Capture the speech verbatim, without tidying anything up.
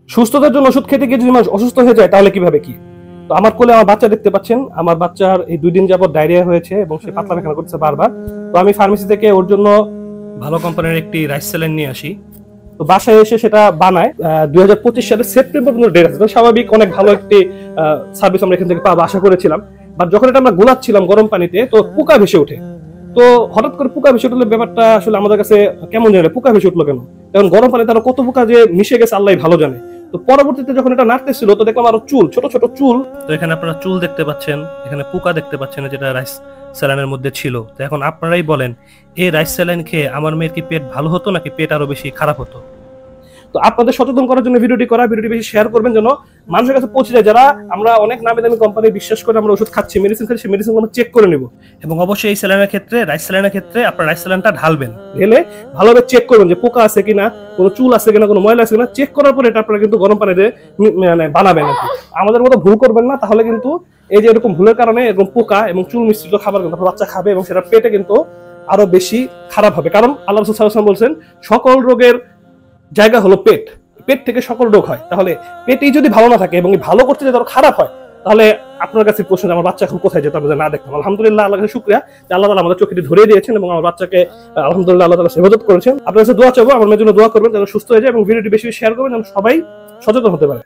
সুস্থতার জন্য ওষুধ খেতে গিয়ে যদি মানুষ অসুস্থ হয়ে যায় তাহলে কিভাবে কি? তো আমার কোলে আমার বাচ্চা দেখতে পাচ্ছেন, আমার বাচ্চার এই দুই দিন যাবত ডায়রিয়া হয়েছে এবং সে পাতলা পায়খানা করতেছে বারবার। তো আমি ফার্মেসি থেকে ওর জন্য ভালো কোম্পানির একটি রাইস স্যালাইন নিয়ে আসি। তো বাসায় এসে সেটা বানায় দুই হাজার পঁচিশ সালের সেপ্টেম্বর পর্যন্ত ডেট আছে। স্বাভাবিক অনেক ভালো একটি সার্ভিস আমরা এখান থেকে পাবো আশা করেছিলাম। বাট যখন এটা আমরা গোলাচ্ছিলাম গরম পানিতে তো পোকা ভেসে ওঠে। তো হঠাৎ করে পোকা ভেসে উঠলে ব্যাপারটা আসলে আমাদের কাছে কেমন জানে, পোকা ভেসে উঠলো কেন? কারণ গরম পানি তারা কত পোকা যে মিশে গেছে আল্লাহ ভালো জানে। তো পরবর্তীতে যখন এটা নাড়তেছিল তো দেখলাম আরো চুল, ছোট ছোট চুল। তো এখানে আপনারা চুল দেখতে পাচ্ছেন, এখানে পোকা দেখতে পাচ্ছেন যেটা রাইস স্যালাইনের মধ্যে ছিল। তো এখন আপনারাই বলেন, এই রাইস স্যালাইন খেয়ে আমার মেয়ের কি পেট ভালো হতো নাকি পেট আরো বেশি খারাপ হতো? তো আপনাদের সচেতন করার জন্য ভিডিওটি করা, ভিডিওটি বেশি শেয়ার করবেন যেন মানুষের কাছে পৌঁছে যায়। যারা আমরা অনেক নামি দামি কোম্পানি বিশ্বাস করে আমরা ওষুধ খাচ্ছি, মেডিসিন খাচ্ছি, সেই মেডিসিনগুলো চেক করে নেব। এবং অবশ্যই এই স্যালাইনের ক্ষেত্রে, রাইস স্যালাইনের ক্ষেত্রে আপনার রাইস স্যালাইনটা ঢালবেন, ঢেলে ভালোভাবে চেক করবেন যে পোকা আছে কিনা, কোনো চুল আছে কিনা, কোনো ময়লা আছে কিনা। চেক করার পরে এটা আপনারা কিন্তু গরম পানিতে মানে বানাবেন আর কি। আমাদের মতো ভুল করবেন না, তাহলে কিন্তু এই যে এরকম ভুলের কারণে এরকম পোকা এবং চুল মিশ্রিত খাবার কিন্তু বাচ্চা খাবে এবং সেটা পেটে কিন্তু আরো বেশি খারাপ হবে। কারণ আল্লাহ রাসূল সাল্লাল্লাহু আলাইহি ওয়াসাল্লাম বলছেন সকল রোগের জায়গা হলো পেট, পেট থেকে সকল রোগ হয়। তাহলে পেটই যদি ভালো না থাকে এবং ভালো করতে যদি আরো খারাপ হয়, তাহলে আপনার কাছে প্রশ্ন আমার বাচ্চা এখন কোথায় যেত আমরা না দেখতাম। আলহামদুলিল্লাহ, আল্লাহর কাছে শুকরিয়া যে আল্লাহ তাআলা আমাদের চোখটি ধরিয়ে দিয়েছেন এবং আমার বাচ্চাকে আলহামদুলিল্লাহ আল্লাহ তাআলা হেফাজত করেছেন। আপনার কাছে দোয়া চাইবো, আমার মেয়ের জন্য দোয়া করবেন যেন সুস্থ হয়ে যায় এবং ভিডিওটি বেশি বেশি শেয়ার করবেন যেন সবাই সচেতন হতে পারে।